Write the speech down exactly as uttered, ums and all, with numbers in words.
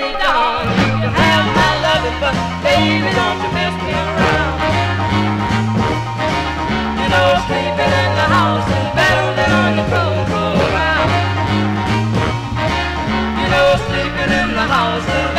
me down. You can have my loving, but baby, don't you mess me around. You know, sleeping in the house is better than on the road, roll around. You know, sleeping in the house is